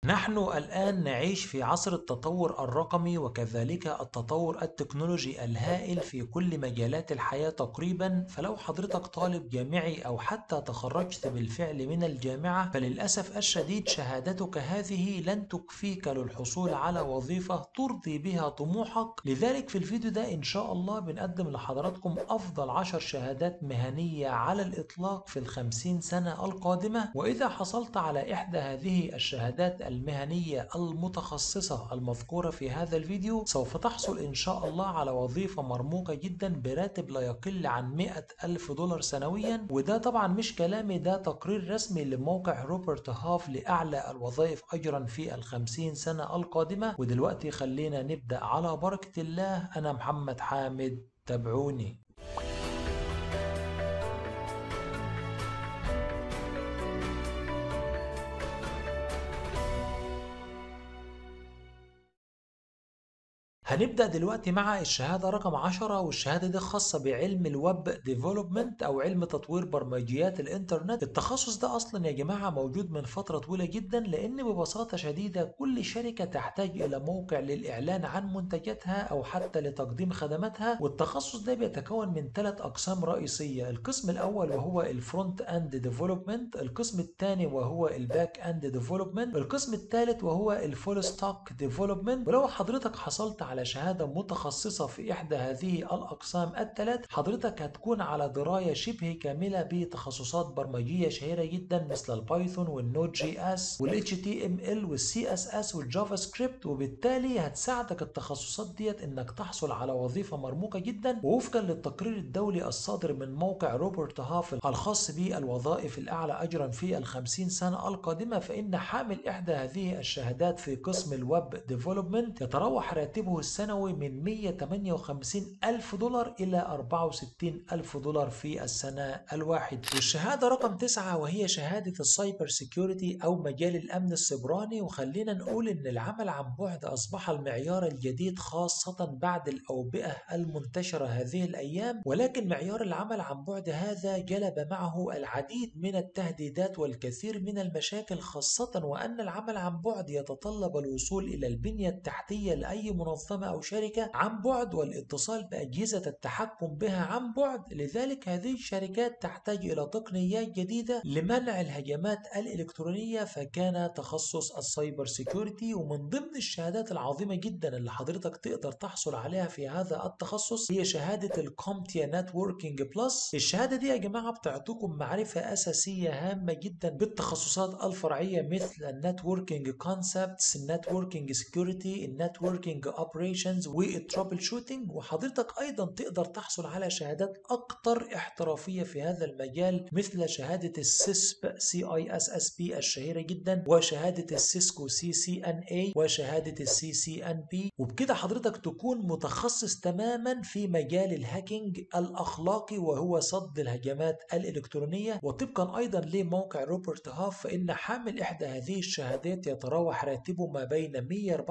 نحن الآن نعيش في عصر التطور الرقمي وكذلك التطور التكنولوجي الهائل في كل مجالات الحياة تقريبا. فلو حضرتك طالب جامعي أو حتى تخرجت بالفعل من الجامعة، فللأسف الشديد شهادتك هذه لن تكفيك للحصول على وظيفة ترضي بها طموحك. لذلك في الفيديو ده إن شاء الله بنقدم لحضراتكم أفضل 10 شهادات مهنية على الإطلاق في ال50 سنة القادمة. وإذا حصلت على إحدى هذه الشهادات المهنية المتخصصة المذكورة في هذا الفيديو، سوف تحصل إن شاء الله على وظيفة مرموقة جدا براتب لا يقل عن 100 ألف دولار سنويا. وده طبعا مش كلامي، ده تقرير رسمي لموقع روبرت هاف لأعلى الوظائف أجرا في ال50 سنة القادمة. ودلوقتي خلينا نبدأ على بركة الله. أنا محمد حامد، تابعوني. هنبدأ دلوقتي مع الشهادة رقم 10، والشهادة دي خاصة بعلم الويب ديفلوبمنت أو علم تطوير برمجيات الإنترنت. التخصص ده أصلا يا جماعة موجود من فترة طويلة جدا، لأن ببساطة شديدة كل شركة تحتاج إلى موقع للإعلان عن منتجاتها أو حتى لتقديم خدماتها. والتخصص ده بيتكون من 3 أقسام رئيسية: القسم الأول وهو الفرونت أند ديفلوبمنت، القسم الثاني وهو الباك أند ديفلوبمنت، القسم الثالث وهو الفول ستاك ديفلوبمنت. ولو حضرتك حصلت على شهادة متخصصة في إحدى هذه الأقسام الثلاث، حضرتك هتكون على دراية شبه كاملة بتخصصات برمجية شهيرة جدا مثل البايثون والنود جي اس والاتش تي ام ال والسي اس اس والجافا سكريبت. وبالتالي هتساعدك التخصصات ديت انك تحصل على وظيفة مرموقة جدا. ووفقا للتقرير الدولي الصادر من موقع روبرت هاف الخاص بالوظائف الأعلى أجرا في ال50 سنة القادمة، فإن حامل إحدى هذه الشهادات في قسم الويب ديفلوبمنت يتراوح راتبه السنوي من 158 ألف دولار إلى 64 ألف دولار في السنة الواحد. والشهادة رقم 9 وهي شهادة السايبر سيكيورتي أو مجال الأمن السيبراني. وخلينا نقول إن العمل عن بعد أصبح المعيار الجديد، خاصة بعد الأوبئة المنتشرة هذه الأيام. ولكن معيار العمل عن بعد هذا جلب معه العديد من التهديدات والكثير من المشاكل، خاصة وأن العمل عن بعد يتطلب الوصول إلى البنية التحتية لأي منظمة أو شركة عن بعد والاتصال بأجهزة التحكم بها عن بعد. لذلك هذه الشركات تحتاج إلى تقنيات جديدة لمنع الهجمات الإلكترونية، فكان تخصص السايبر سيكيورتي. ومن ضمن الشهادات العظيمة جدا اللي حضرتك تقدر تحصل عليها في هذا التخصص هي شهادة الكومتيا نتوركينج بلس. الشهادة دي يا جماعة بتعطيكم معرفة أساسية هامة جدا بالتخصصات الفرعية مثل النتوركينج كونسبتس، النتوركينج سيكيورتي، النتوركينج اوبريشنز والترابل شوتينج. وحضرتك ايضا تقدر تحصل على شهادات اكثر احترافيه في هذا المجال مثل شهاده السيسب سي اي اس اس بي الشهيره جدا، وشهاده السيسكو سي سي ان اي، وشهاده السي سي ان بي. وبكده حضرتك تكون متخصص تماما في مجال الهاكينج الاخلاقي وهو صد الهجمات الالكترونيه. وطبقا ايضا لموقع روبرت هاف فان حامل احدى هذه الشهادات يتراوح راتبه ما بين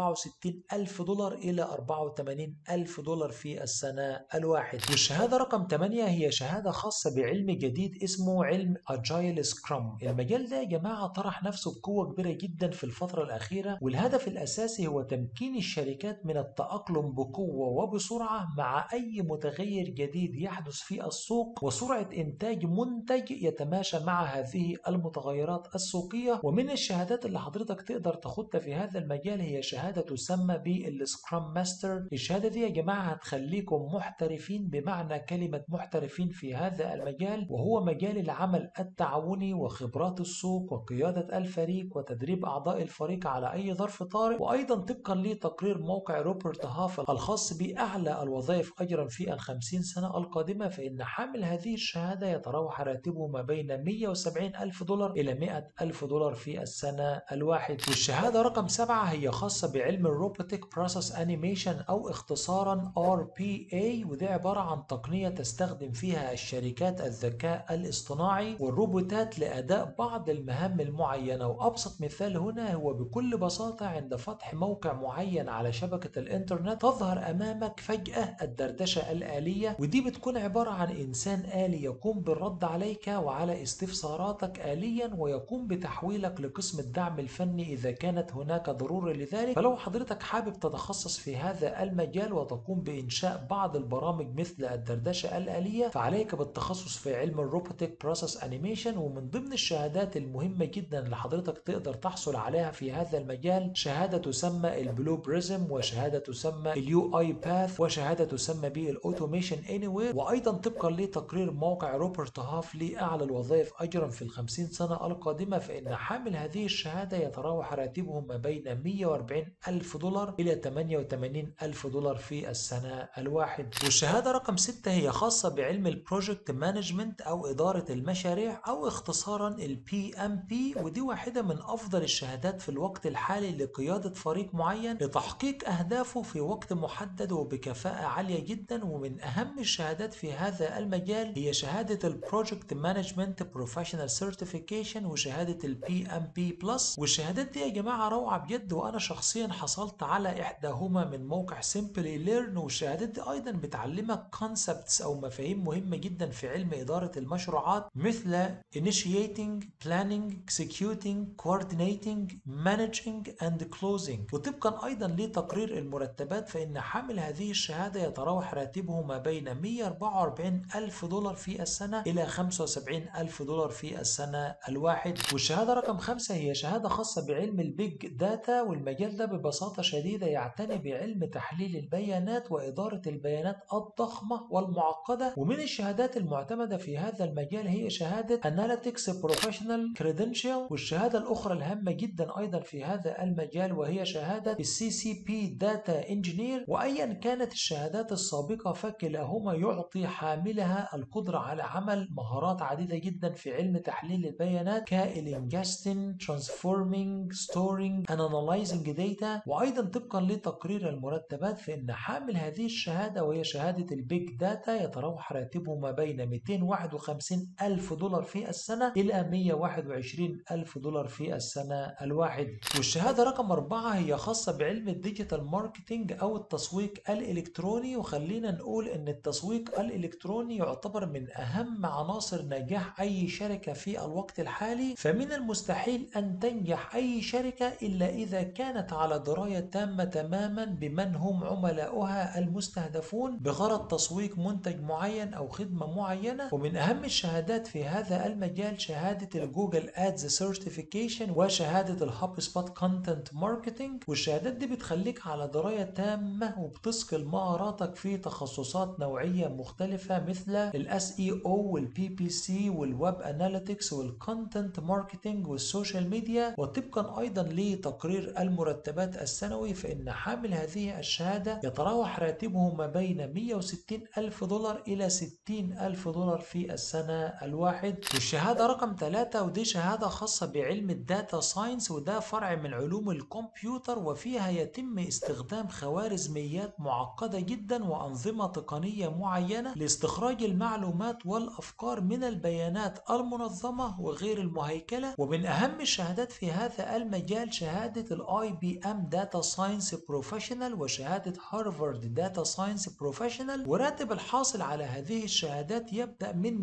164 ألف دولار إلى 84 ألف دولار في السنة الواحد. والشهادة رقم 8 هي شهادة خاصة بعلم جديد اسمه علم Agile Scrum. المجال ده يا جماعة طرح نفسه بقوة كبيرة جدا في الفترة الأخيرة، والهدف الأساسي هو تمكين الشركات من التأقلم بقوة وبسرعة مع أي متغير جديد يحدث في السوق، وسرعة إنتاج منتج يتماشى مع هذه المتغيرات السوقية. ومن الشهادات اللي حضرتك تقدر تاخدها في هذا المجال هي شهادة تسمى بالسكرام ماستر. الشهادة دي يا جماعة هتخليكم محترفين بمعنى كلمة محترفين في هذا المجال، وهو مجال العمل التعاوني وخبرات السوق وقيادة الفريق وتدريب أعضاء الفريق على أي ظرف طارئ. وأيضا طبقا لتقرير موقع روبرت هاف الخاص بأعلى الوظائف أجرا في ال50 سنة القادمة، فإن حامل هذه الشهادة يتراوح راتبه ما بين 170 ألف دولار إلى 100 ألف دولار في السنة الواحد. والشهادة رقم 7 هي خاصة بعلم الروبوتيك بروسيس أنيميشن أو اختصارا RPA، ودي عبارة عن تقنية تستخدم فيها الشركات الذكاء الاصطناعي والروبوتات لأداء بعض المهام المعينة. وأبسط مثال هنا هو بكل بساطة عند فتح موقع معين على شبكة الإنترنت تظهر أمامك فجأة الدردشة الآلية، ودي بتكون عبارة عن إنسان آلي يقوم بالرد عليك وعلى استفساراتك آليا، ويقوم بتحويلك لقسم الدعم الفني إذا كانت هناك ضرورة لذلك. فلو حضرتك حابب تتخصص في هذا المجال وتقوم بإنشاء بعض البرامج مثل الدردشة الآلية، فعليك بالتخصص في علم الروبوتيك بروسيس انيميشن. ومن ضمن الشهادات المهمة جدا اللي حضرتك تقدر تحصل عليها في هذا المجال شهادة تسمى البلو بريزم، وشهادة تسمى اليو اي باث، وشهادة تسمى بالاوتوميشن اني وير. وايضا طبقا لتقرير موقع روبرت هاف لأعلى الوظائف أجرا في ال50 سنة القادمة، فإن حامل هذه الشهادة يتراوح راتبه ما بين 140 ألف دولار إلى 88 ألف دولار في السنة الواحد. والشهادة رقم 6 هي خاصة بعلم البروجكت مانجمنت أو إدارة المشاريع أو اختصارا PMP، ودي واحدة من أفضل الشهادات في الوقت الحالي لقيادة فريق معين لتحقيق أهدافه في وقت محدد وبكفاءة عالية جدا. ومن أهم الشهادات في هذا المجال هي شهادة البروجكت مانجمنت بروفيشنال سيرتيفيكيشن وشهادة PMP بلس. والشهادات دي يا جماعة روعة بجد، وأنا شخصيا حصلت على إحداهما من موقع سيمبلي ليرن. والشهادات دي أيضا بتعلمك كونسبتس أو مفاهيم مهمة جدا في علم إدارة المشروعات مثل initiating, planning, executing, coordinating, managing and closing. وطبقا أيضا لتقرير المرتبات فإن حامل هذه الشهادة يتراوح راتبه ما بين 144 ألف دولار في السنة إلى 75 ألف دولار في السنة الواحد. والشهادة رقم 5 هي شهادة خاصة بعلم البيج داتا، والمجال ده ببساطة شديدة يعتني بعلم تحليل البيانات وإدارة البيانات الضخمة والمعقدة. ومن الشهادات المعتمدة في هذا المجال هي شهادة Analytics Professional Credential. والشهادة الأخرى الهامة جدا أيضا في هذا المجال وهي شهادة CCP Data Engineer. وأيا كانت الشهادات السابقة فكلاهما يعطي حاملها القدرة على عمل مهارات عديدة جدا في علم تحليل البيانات كالingesting, transforming, storing and analyzing data. وأيضا طبقا لتقرير المرتبات فإن حامل هذه الشهادة وهي شهادة البيج داتا يتراوح راتبه ما بين 251 ألف دولار في السنة إلى 121 ألف دولار في السنة الواحد. والشهادة رقم 4 هي خاصة بعلم الديجيتال ماركتينج أو التسويق الإلكتروني. وخلينا نقول إن التسويق الإلكتروني يعتبر من أهم عناصر نجاح أي شركة في الوقت الحالي. فمن المستحيل أن تنجح أي شركة إلا إذا كانت على دراية تامة تماما بمن هم عملاؤها المستهدفون بغرض تسويق منتج معين أو خدمة معينة. ومن أهم الشهادات في هذا المجال شهادة الجوجل أدز سيرتيفيكيشن وشهادة الهاب سبوت كونتنت ماركتينج. والشهادات دي بتخليك على دراية تامة وبتثقل مهاراتك في تخصصات نوعية مختلفة مثل ال SEO وال PPC والويب اناليتكس والكونتنت ماركتينج والسوشيال ميديا. وطبقا أيضا لتقرير المرتبات السنوي فإن حامل هذه الشهادة يتراوح راتبه ما بين 160 ألف دولار إلى 60 ألف دولار في السنة الواحد. والشهادة رقم 3 ودي شهادة خاصة بعلم الداتا ساينس، وده فرع من علوم الكمبيوتر، وفيها يتم استخدام خوارزميات معقدة جدا وأنظمة تقنية معينة لاستخراج المعلومات والأفكار من البيانات المنظمة وغير المهيكلة. ومن أهم الشهادات في هذا المجال شهادة ال IBM Data Science Professional وشهادة هارفارد Data Science Professional. وراتب الحاصل على هذه الشهادات يبدأ من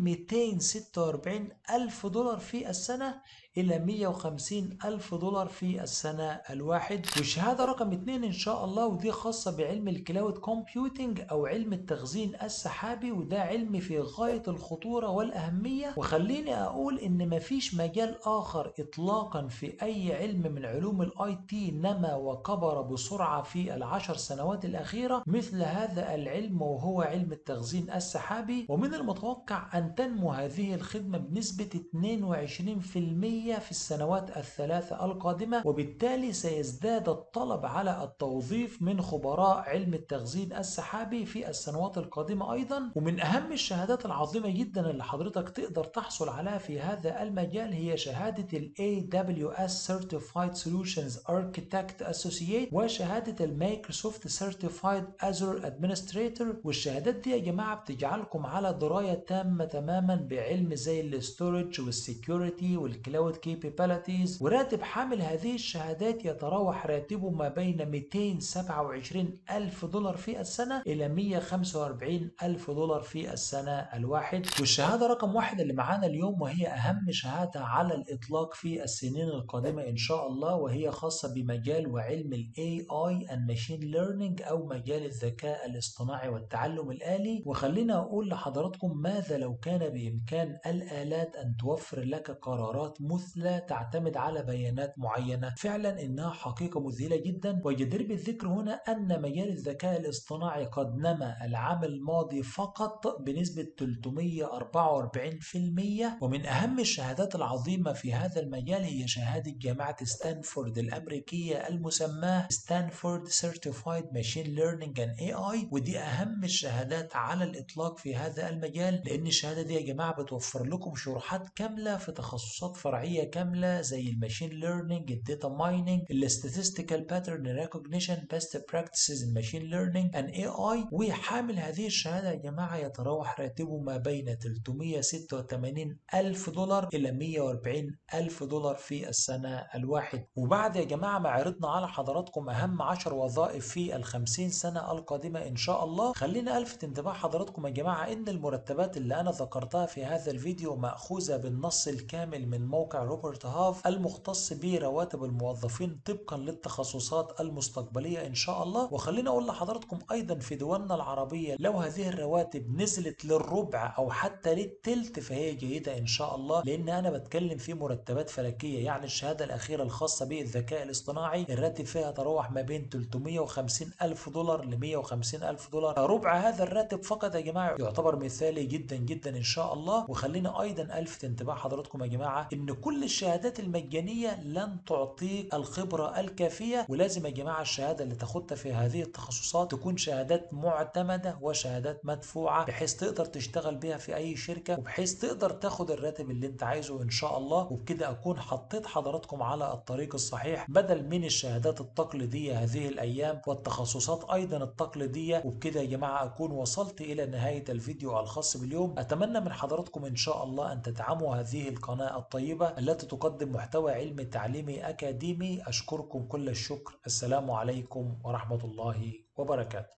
246 ألف دولار في السنة إلى 150 ألف دولار في السنة الواحد. والشهادة رقم 2 إن شاء الله ودي خاصة بعلم الكلاود كومبيوتينج أو علم التخزين السحابي، وده علم في غاية الخطورة والأهمية. وخليني أقول إن مفيش مجال آخر إطلاقا في أي علم من علوم الاي تي نما وكبر بسرعة في ال10 سنوات الأخيرة مثل هذا العلم وهو علم التخزين السحابي. ومن المتوقع أن تنمو هذه الخدمة بنسبة 22% الأمريكية في السنوات الثلاثة القادمة، وبالتالي سيزداد الطلب على التوظيف من خبراء علم التخزين السحابي في السنوات القادمة أيضا. ومن أهم الشهادات العظيمة جدا اللي حضرتك تقدر تحصل عليها في هذا المجال هي شهادة ال AWS Certified Solutions Architect Associate وشهادة المايكروسوفت Certified Azure Administrator. والشهادات دي يا جماعة بتجعلكم على دراية تامة تماما بعلم زي الاستورج والسكيورتي والكلاود كيبابيلتيز. وراتب حامل هذه الشهادات يتراوح راتبه ما بين 227 ألف دولار في السنة إلى 145 ألف دولار في السنة الواحد. والشهادة رقم واحد اللي معانا اليوم وهي أهم شهادة على الإطلاق في السنين القادمة إن شاء الله، وهي خاصة بمجال وعلم ال AI and Machine Learning أو مجال الذكاء الاصطناعي والتعلم الآلي. وخلينا أقول لحضراتكم ماذا لو كان بإمكان الآلات أن توفر لك قرارات مثلى تعتمد على بيانات معينة. فعلا إنها حقيقة مذهلة جدا. وجدير بالذكر هنا أن مجال الذكاء الاصطناعي قد نما العام الماضي فقط بنسبة 344%. ومن أهم الشهادات العظيمة في هذا المجال هي شهادة جامعة ستانفورد الأمريكية المسماة ستانفورد Certified Machine Learning and AI. ودي أهم الشهادات على الإطلاق في هذا المجال، لأن الشهادة دي يا جماعة بتوفر لكم شروحات كاملة في تخصصات فرعية كاملة زي الماشين ليرنينج، الداتا مايننج، الستاتستيكال باترن ريكوجنيشن، بيست براكتسز الماشين ليرنينج ان اي اي. وحامل هذه الشهادة يا جماعة يتراوح راتبه ما بين 386 ألف دولار إلى 140 ألف دولار في السنة الواحد. وبعد يا جماعة ما عرضنا على حضراتكم أهم 10 وظائف في ال50 سنة القادمة إن شاء الله، خلينا ألفت انتباه حضراتكم يا جماعة إن المرتبات اللي أنا ذكرتها في هذا الفيديو مأخوذة بالنص الكامل من موقع روبرت هاف المختص برواتب الموظفين طبقا للتخصصات المستقبلية إن شاء الله. وخلينا أقول لحضراتكم أيضا في دولنا العربية لو هذه الرواتب نزلت للربع أو حتى للتلت فهي جيدة إن شاء الله، لأن أنا بتكلم في مرتبات فلكية. يعني الشهادة الأخيرة الخاصة بالذكاء الاصطناعي الراتب فيها يتراوح ما بين 350 ألف دولار ل 150 ألف دولار. ربع هذا الراتب فقط يا جماعة يعتبر مثالي جدا جدا إن شاء الله. وخلينا أيضا ألفت انتباه حضراتكم يا جماعة إن كل الشهادات المجانية لن تعطيك الخبرة الكافية، ولازم يا جماعة الشهادة اللي تاخدها في هذه التخصصات تكون شهادات معتمدة وشهادات مدفوعة بحيث تقدر تشتغل بها في أي شركة وبحيث تقدر تاخد الراتب اللي أنت عايزه إن شاء الله. وبكده أكون حطيت حضراتكم على الطريق الصحيح بدل من الشهادات التقليدية هذه الأيام والتخصصات أيضا التقليدية. وبكده يا جماعة أكون وصلت إلى نهاية الفيديو الخاص باليوم. أتمنى من حضراتكم إن شاء الله أن تدعموا هذه القناة الطيبة التي تقدم محتوى علمي تعليمي أكاديمي. أشكركم كل الشكر. السلام عليكم ورحمة الله وبركاته.